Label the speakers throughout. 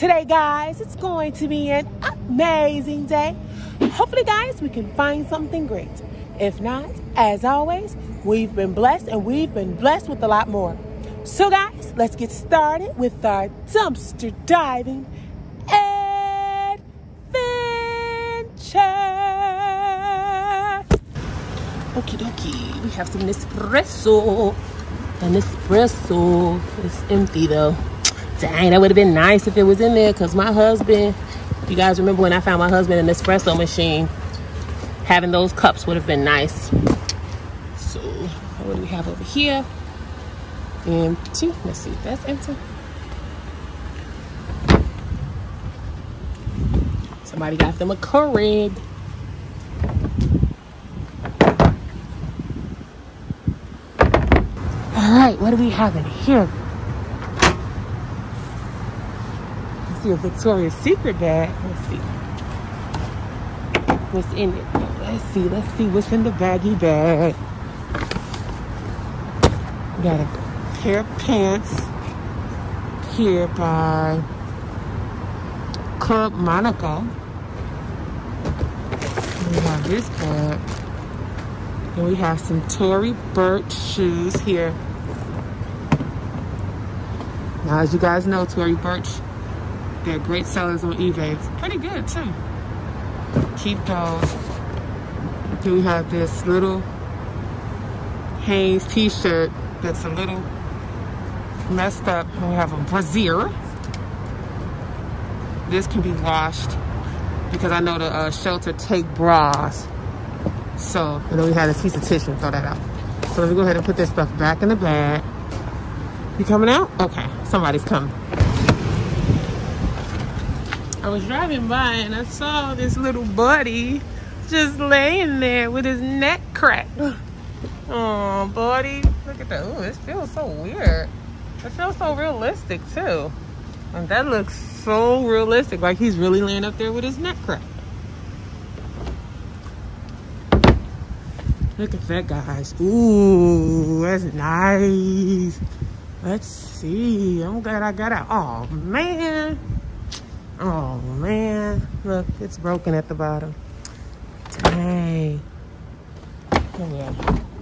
Speaker 1: Today, guys, it's going to be an amazing day. Hopefully, guys, we can find something great. If not, as always, we've been blessed, and we've been blessed with a lot more. So, guys, let's get started with our dumpster diving adventure. Okie dokie, we have some Nespresso. And Nespresso is empty though. Dang, that would have been nice if it was in there, because my husband, you guys remember when I found my husband an espresso machine, having those cups would have been nice. So what do we have over here? Empty. Let's see if that's empty. Somebody got them a Keurig. All right, what do we have in here? Let's see, a Victoria's Secret bag. Let's see what's in it. Let's see what's in the baggy bag. We got a pair of pants here by Club Monaco. We have this bag. And we have some Tory Burch shoes here. Now, as you guys know, Tory Burch, they're great sellers on eBay. It's pretty good, too. Keep those. Then we have this little Hanes t-shirt that's a little messed up. And we have a brassiere. This can be washed because I know the shelter take bras. So, and then we had a piece of tissue, throw that out. So let me go ahead and put this stuff back in the bag. You coming out? Okay, somebody's coming. I was driving by and I saw this little buddy just laying there with his neck cracked. Oh, buddy, look at that. Ooh, this feels so weird. It feels so realistic too. And that looks so realistic, like he's really laying up there with his neck cracked. Look at that, guys. Ooh, that's nice. Let's see. I'm glad I got out. Oh, man. Oh, man. Look, it's broken at the bottom. Dang. Oh, yeah.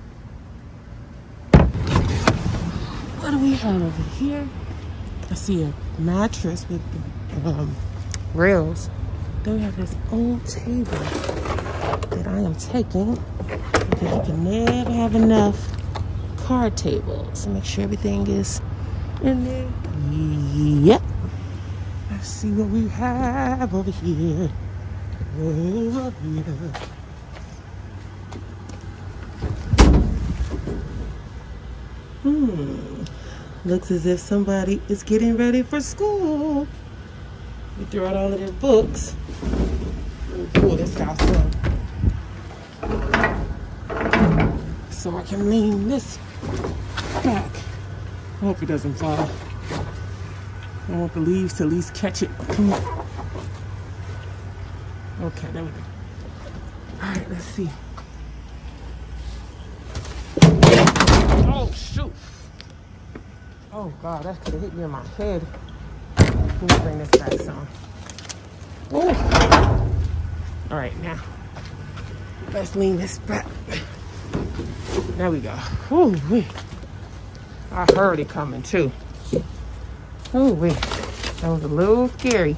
Speaker 1: What do we have over here? I see a mattress with rails. Then we have this old table that I am taking, because you can never have enough card tables. So make sure everything is in there. Yep. Let's see what we have over here. Over here. Looks as if somebody is getting ready for school. We threw out all of their books. Let me pull this house up so I can lean this back. I hope it doesn't fall. I want the leaves to at least catch it. Come on. Okay, there we go. All right, let's see. Oh, shoot. Oh, God, that could have hit me in my head. Let me bring this back some. Ooh. All right, now, let's lean this back. There we go. Ooh, wee. I heard it coming too. Ooh, wee. That was a little scary.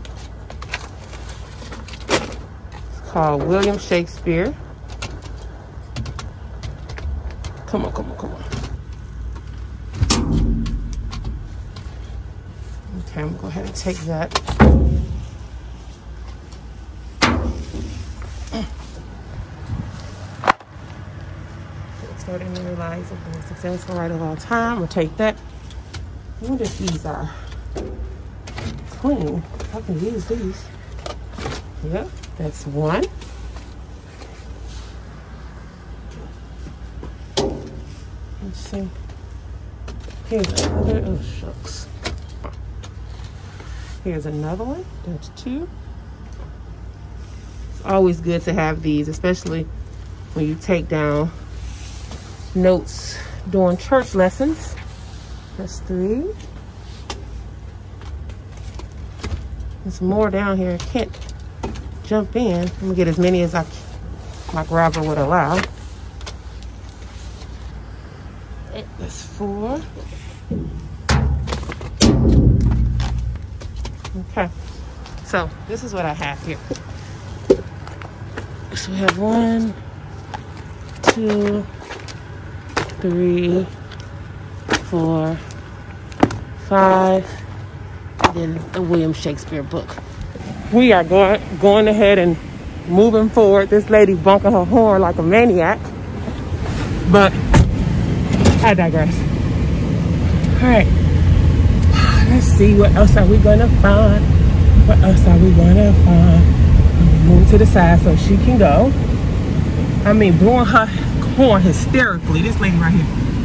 Speaker 1: It's called William Shakespeare. Come on, come on, come on. Okay, I'm gonna go ahead and take that. Starting to realize that the successful right of all time. We'll take that. I wonder if these are clean. I can use these. Yep, that's one. Let's see. Here's another. Oh, shucks. Here's another one. That's two. It's always good to have these, especially when you take down notes during church lessons. That's three. There's more down here. I can't jump in. Let me get as many as my grabber would allow. That's 4. Okay. So this is what I have here. So we have 1, 2, 3, 4, 5, and then a William Shakespeare book. We are going ahead and moving forward. This lady bunking her horn like a maniac, but I digress. All right, let's see, what else are we gonna find? What else are we gonna find? Move to the side so she can go. I mean, blowing her horn hysterically. This lady right here.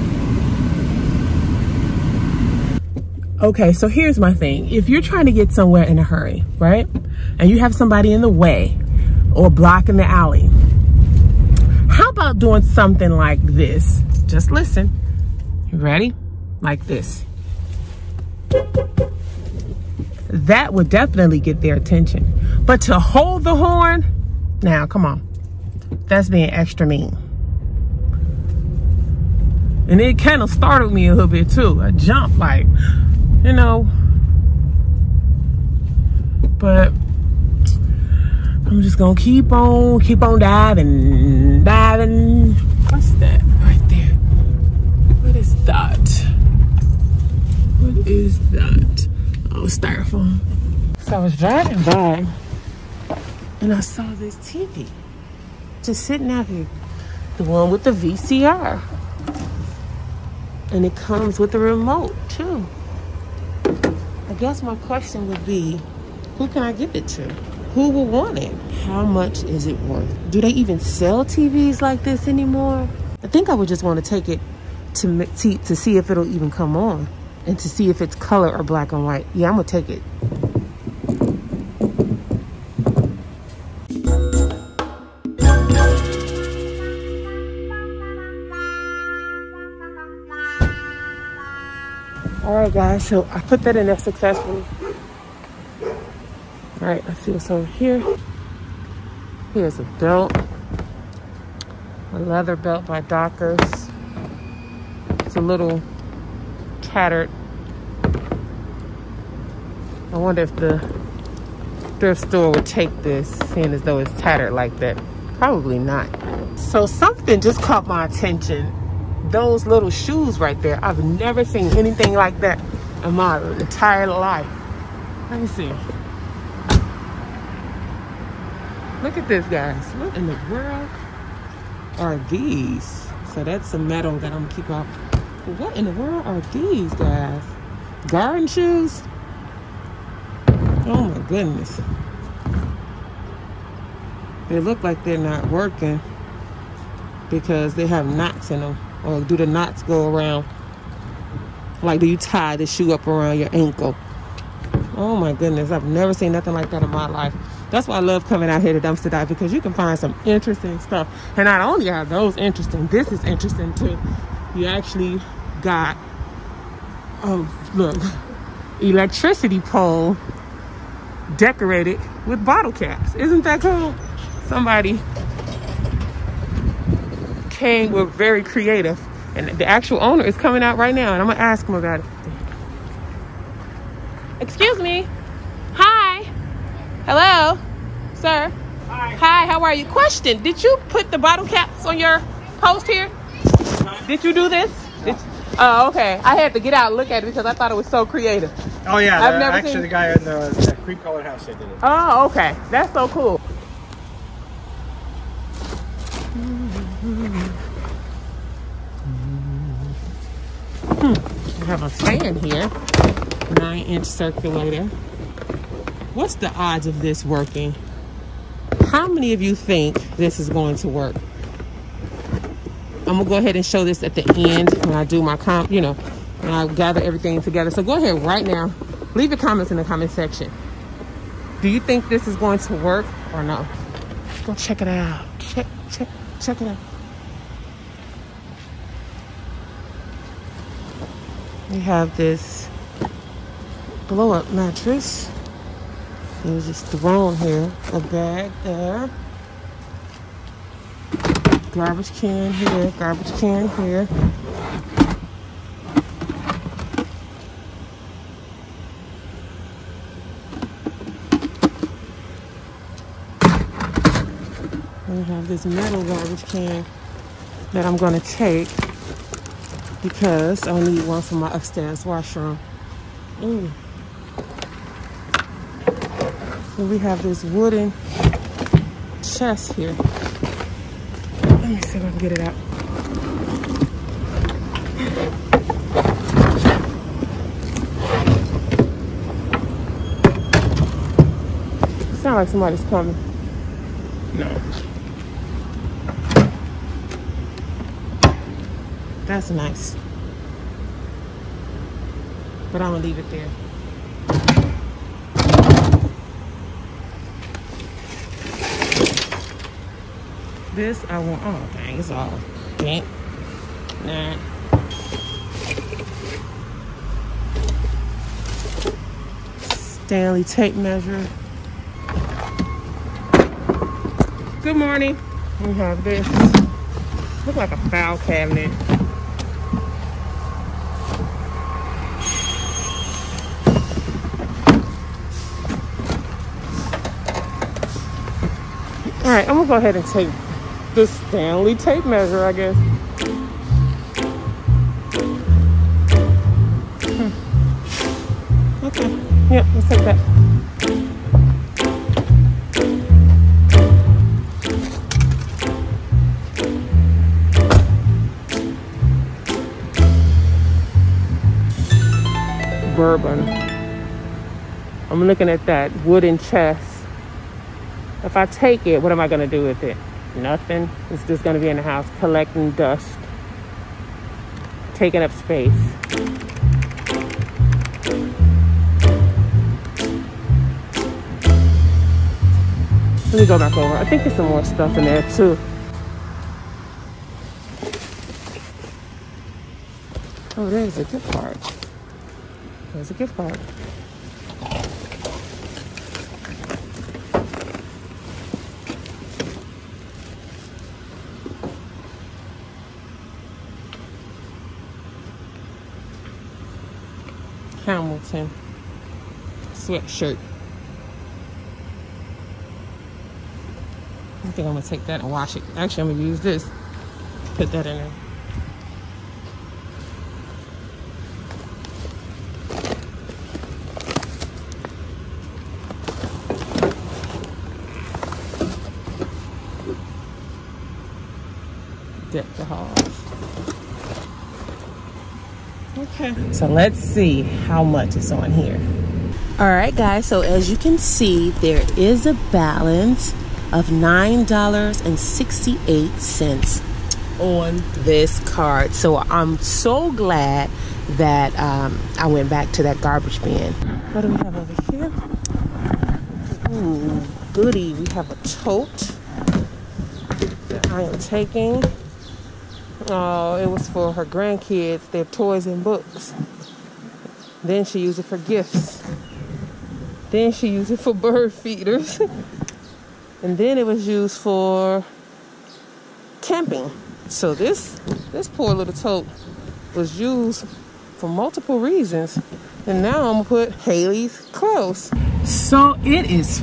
Speaker 1: Okay, so here's my thing. If you're trying to get somewhere in a hurry, right? And you have somebody in the way or blocking the alley, how about doing something like this? Just listen. You ready? Like this. That would definitely get their attention. But to hold the horn, now come on. That's being extra mean. And it kind of startled me a little bit too. I jumped like, you know. But I'm just gonna keep on diving. What's that right there? What is that? What is that? Oh, styrofoam. So I was driving by and I saw this TV just sitting out here. The one with the VCR. And it comes with a remote too. I guess my question would be, who can I give it to? Who will want it? How much is it worth? Do they even sell TVs like this anymore? I think I would just want to take it to see if it'll even come on and to see if it's color or black and white. Yeah, I'm gonna take it. All right, guys, so I put that in there successfully. All right, let's see what's over here. Here's a belt, a leather belt by Dockers. It's a little tattered. I wonder if the thrift store would take this, seeing as though it's tattered like that. Probably not. So something just caught my attention. Those little shoes right there. I've never seen anything like that in my entire life. Let me see. Look at this, guys. What in the world are these? So that's some metal that I'm gonna keep off. But what in the world are these, guys? Garden shoes? Oh my goodness. They look like they're not working because they have knots in them. Or do the knots go around? Like, do you tie the shoe up around your ankle? Oh my goodness, I've never seen nothing like that in my life. That's why I love coming out here to Dumpster Dive, because you can find some interesting stuff. And not only are those interesting, this is interesting too. You actually got, oh look, electricity pole decorated with bottle caps. Isn't that cool? Somebody were very creative, and the actual owner is coming out right now, and I'm gonna ask him about it. Excuse me. Hi. Hello, sir. Hi, how are you? Question, did you put the bottle caps on your post here? Did you do this? Oh, okay. I had to get out and look at it because I thought it was so creative.
Speaker 2: Oh yeah, I've never seen the guy in the cream colored house that did it.
Speaker 1: Oh, okay. That's so cool. I have a fan here, 9-inch circulator. What's the odds of this working? How many of you think this is going to work? I'm gonna go ahead and show this at the end when I do my when I gather everything together. So go ahead right now, leave your comments in the comment section. Do you think this is going to work or no? Let's go check it out. Check it out. We have this blow-up mattress. It was just thrown here. A bag there. Garbage can here. Garbage can here. We have this metal garbage can that I'm going to take because I need one for my upstairs washroom. And we have this wooden chest here. Let me see if I can get it out. It sounds like somebody's coming. No. That's nice. But I'm gonna leave it there. This I want. Oh dang, it's all bent. Nah. Stanley tape measure. Good morning. We have this. Look like a file cabinet. All right, I'm gonna go ahead and take this Stanley tape measure, I guess. Okay, yep, let's take that. Bourbon. I'm looking at that wooden chest. If I take it, what am I going to do with it? Nothing. It's just going to be in the house collecting dust, taking up space. Let me go back over. I think there's some more stuff in there too. Oh, there's a gift card. There's a gift card. Hamilton sweatshirt. I think I'm gonna take that and wash it. Actually, I'm gonna use this. Put that in there. Deck the halls. Okay, so let's see how much is on here. All right, guys, so as you can see, there is a balance of $9.68 on this card. So I'm so glad that I went back to that garbage bin. What do we have over here? Ooh, goody. We have a tote that I am taking. Oh, it was for her grandkids, their toys and books. Then she used it for gifts. Then she used it for bird feeders. And then it was used for camping. So this poor little tote was used for multiple reasons. And now I'm gonna put Haley's clothes. So it is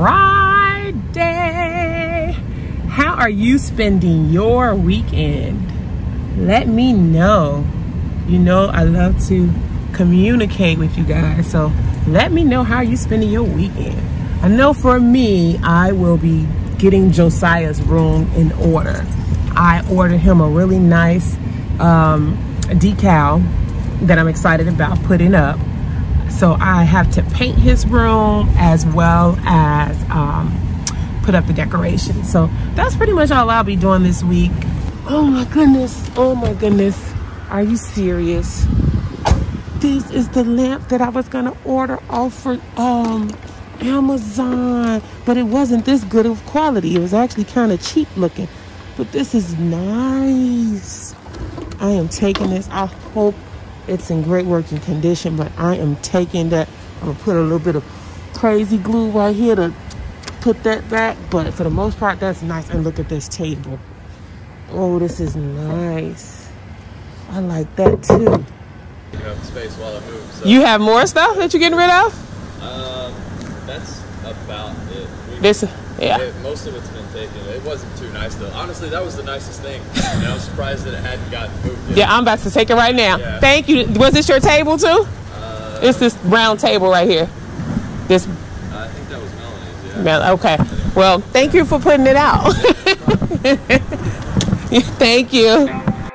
Speaker 1: Friday. How are you spending your weekend? Let me know. You know I love to communicate with you guys, so let me know how you spending your weekend. I know for me, I will be getting Josiah's room in order. I ordered him a really nice decal that I'm excited about putting up. So I have to paint his room as well as put up the decorations. So that's pretty much all I'll be doing this week. Oh my goodness, oh my goodness. Are you serious? This is the lamp that I was gonna order off for Amazon, but it wasn't this good of quality. It was actually kind of cheap looking, but this is nice. I am taking this. I hope it's in great working condition, but I am taking that. I'm gonna put a little bit of crazy glue right here to put that back, but for the most part, that's nice. And look at this table. Oh, this is nice. I like that too.
Speaker 3: You have space while I move. So.
Speaker 1: You have more stuff that you're getting rid of?
Speaker 3: That's about it.
Speaker 1: Most
Speaker 3: of it's been taken. It wasn't too nice though. Honestly, that was the nicest thing. And I was surprised that it hadn't gotten moved yet.
Speaker 1: Yeah, I'm about to take it right now.
Speaker 3: Yeah.
Speaker 1: Thank you. Was this your table too? It's this round table right here. This.
Speaker 3: I think that was Melanie's. Yeah.
Speaker 1: Okay. Well, thank you for putting it out. Thank you.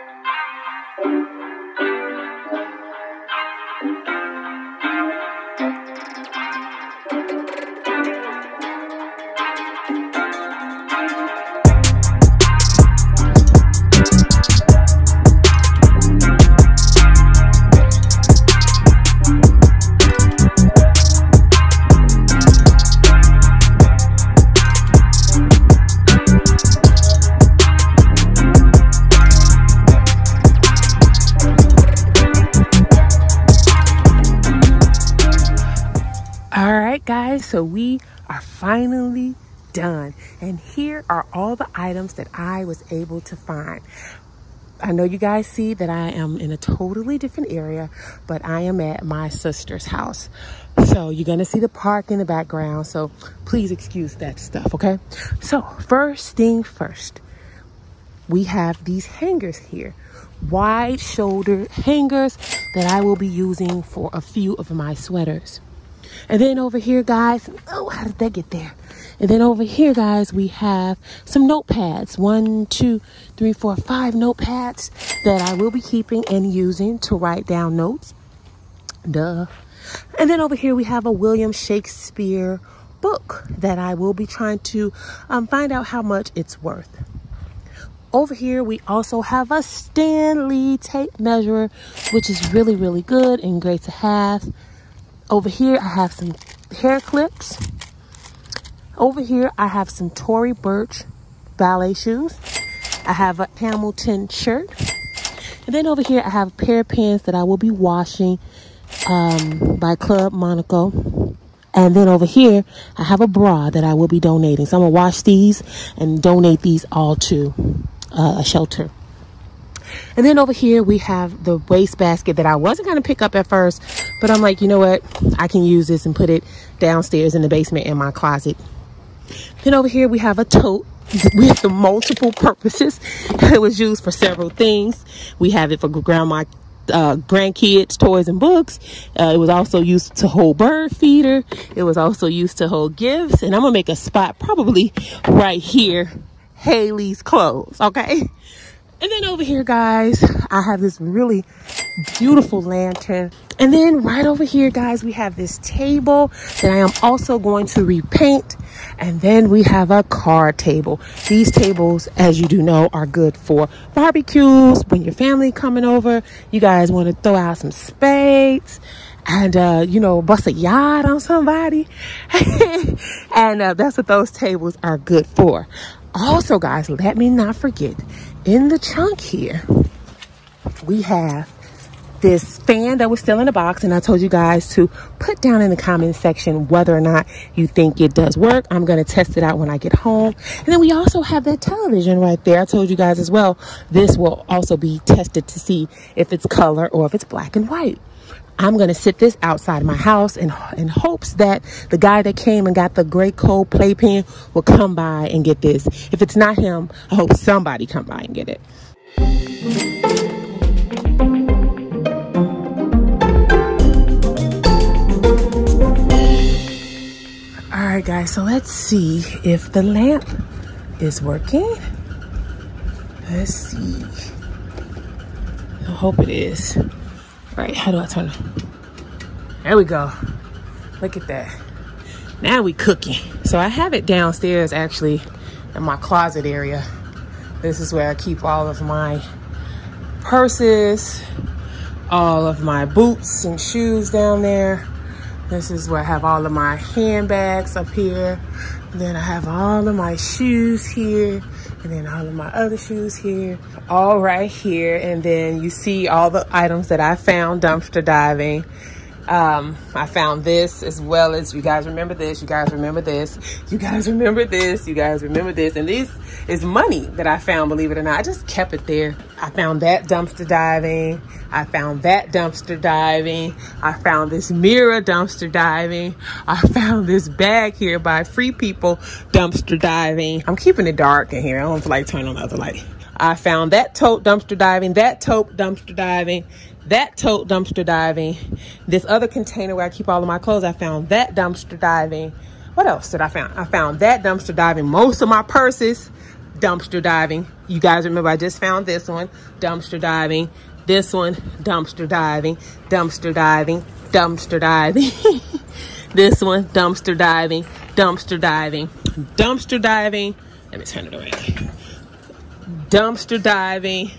Speaker 1: Guys, so we are finally done, and here are all the items that I was able to find. I know you guys see that I am in a totally different area, but I am at my sister's house, so you're gonna see the park in the background, so please excuse that stuff. Okay, so first thing first, we have these hangers here, wide shoulder hangers that I will be using for a few of my sweaters. And then over here, guys, oh, how did that get there? And then over here, guys, we have some notepads. 1, 2, 3, 4, 5 notepads that I will be keeping and using to write down notes. Duh. And then over here, we have a William Shakespeare book that I will be trying to find out how much it's worth. Over here, we also have a Stanley tape measure, which is really, really good and great to have. Over here, I have some hair clips. Over here, I have some Tory Burch ballet shoes. I have a Hamilton shirt. And then over here, I have a pair of pants that I will be washing by Club Monaco. And then over here, I have a bra that I will be donating. So I'm going to wash these and donate these all to a shelter. And then over here, we have the waste basket that I wasn't going to pick up at first, but I'm like, you know what? I can use this and put it downstairs in the basement in my closet. Then over here, we have a tote with the multiple purposes. It was used for several things. We have it for grandma, grandkids, toys, and books. It was also used to hold bird feeder. It was also used to hold gifts. And I'm going to make a spot probably right here, Haley's clothes, okay? And then over here, guys, I have this really beautiful lantern. And then right over here, guys, we have this table that I am also going to repaint. And then we have a card table. These tables, as you do know, are good for barbecues. When your family coming over, you guys want to throw out some spades and, you know, bust a yard on somebody. And that's what those tables are good for. Also, guys, let me not forget, in the trunk here, we have this fan that was still in the box, and I told you guys to put down in the comment section whether or not you think it does work. I'm going to test it out when I get home. And then we also have that television right there. I told you guys as well, this will also be tested to see if it's color or if it's black and white. I'm going to sit this outside my house in hopes that the guy that came and got the Great Cold playpen will come by and get this. If it's not him, I hope somebody come by and get it. All right, guys, so let's see if the lamp is working. Let's see. I hope it is. All right, how do I turn it? There we go. Look at that. Now we cooking. So I have it downstairs actually in my closet area. This is where I keep all of my purses, all of my boots and shoes down there. This is where I have all of my handbags up here. And then I have all of my shoes here. And then all of my other shoes here. All right here. And then you see all the items that I found dumpster diving. I found this, as well as, you guys remember this, you guys remember this, you guys remember this, you guys remember this. And this is money that I found, believe it or not. I just kept it there. I found that dumpster diving. I found that dumpster diving. I found this mirror dumpster diving. I found this bag here by Free People dumpster diving. I'm keeping it dark in here. I don't feel like turning on the other light. I found that tote dumpster diving, that tote dumpster diving, that tote dumpster diving. This other container where I keep all of my clothes, I found that dumpster diving. What else did I find? I found that dumpster diving. Most of my purses, dumpster diving. You guys remember I just found this one, dumpster diving. This one, dumpster diving, dumpster diving, dumpster diving. This one, dumpster diving, dumpster diving, dumpster diving. Let me turn it around. Dumpster diving,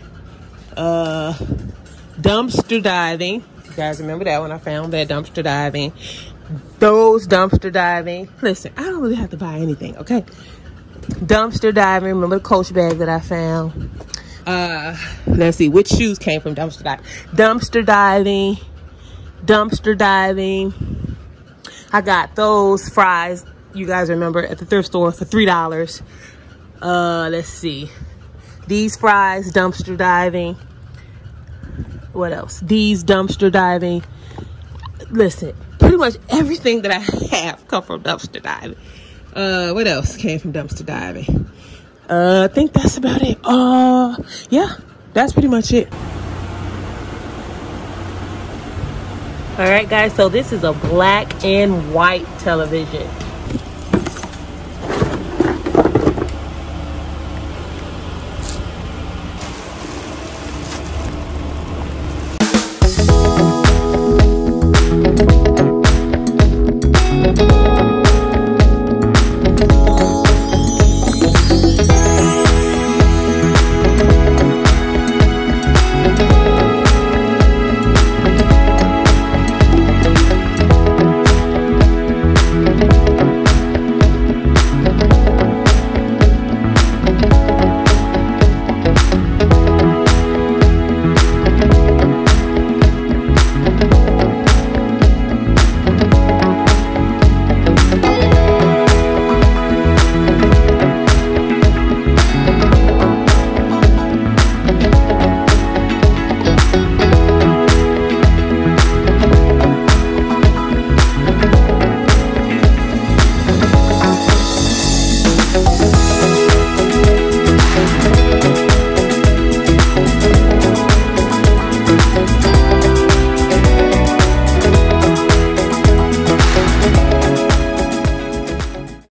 Speaker 1: dumpster diving. You guys remember that when I found that dumpster diving? Those dumpster diving. Listen, I don't really have to buy anything, okay? Dumpster diving. Remember the Coach bag that I found? Let's see, which shoes came from dumpster diving? Dumpster diving, dumpster diving. I got those fries, you guys remember, at the thrift store for $3. Let's see. These fries, dumpster diving. What else? These dumpster diving. Listen, pretty much everything that I have come from dumpster diving. What else came from dumpster diving? I think that's about it. Yeah, that's pretty much it. All right, guys, so this is a black and white television.